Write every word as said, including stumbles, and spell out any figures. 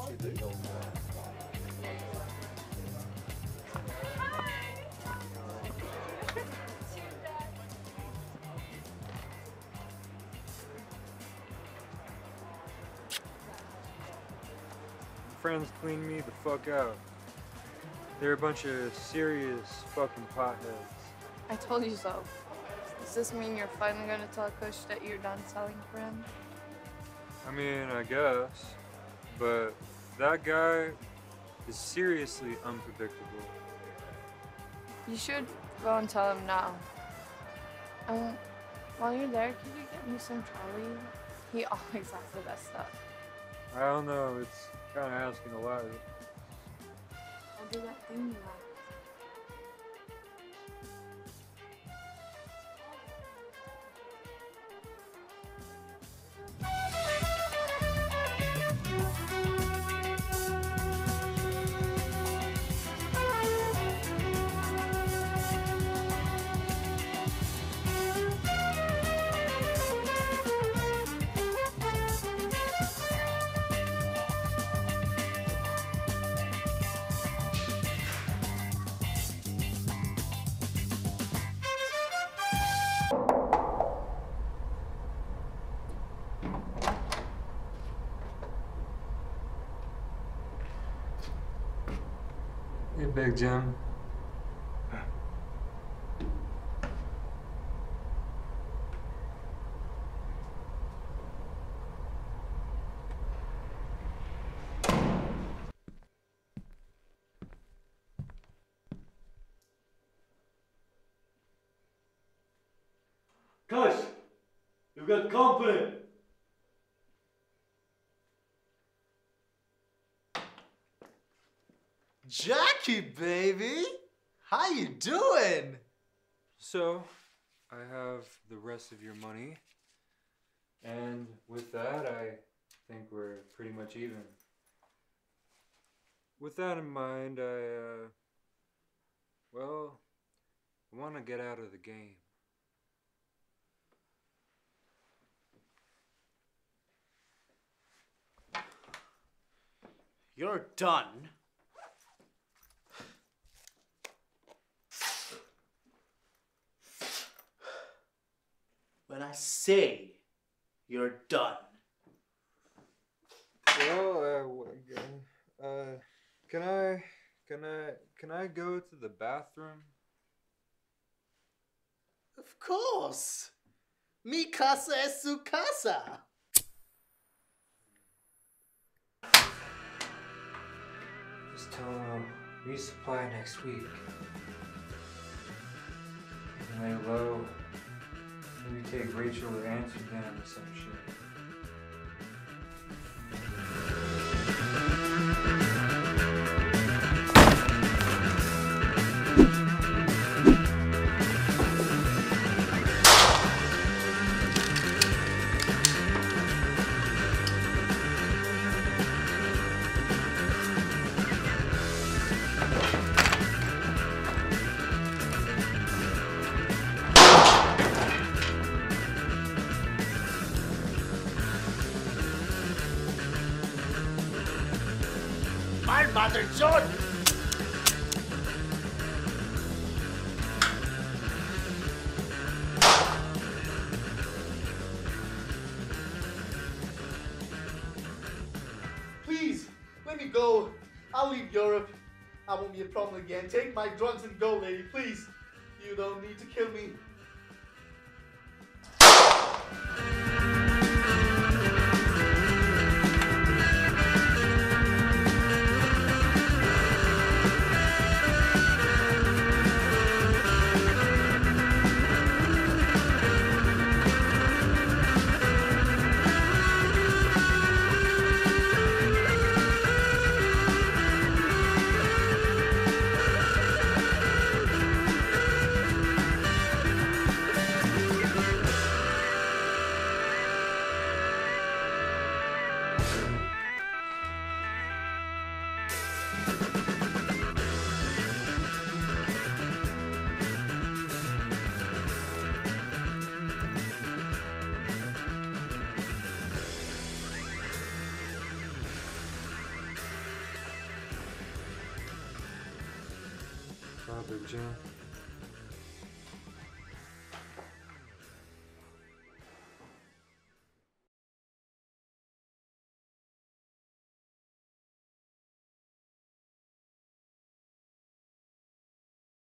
Friends cleaned me the fuck out. They're a bunch of serious fucking potheads. I told you so. Does this mean you're finally gonna tell Kush that you're done selling for him? I mean, I guess. But that guy is seriously unpredictable. You should go and tell him now. Um, while you're there, could you get me some Charlie? He always has the best stuff. I don't know, it's kind of asking a lot. I'll do that thing you like. Hey, Big Jim. Kush, you've got company. Jackie, baby! How you doing? So, I have the rest of your money. And with that, I think we're pretty much even. With that in mind, I, uh, well, I want to get out of the game. You're done. When I say you're done. Well, uh, uh, can I, can I, can I go to the bathroom? Of course. Mi casa es su casa. Just tell them I'll resupply next week. And lay low. Maybe take Rachel to Amsterdam or some shit. My mother, John! Please, let me go. I'll leave Europe. I won't be a problem again. Take my drugs and go, lady, please. You don't need to kill me. Bye, Big Jim.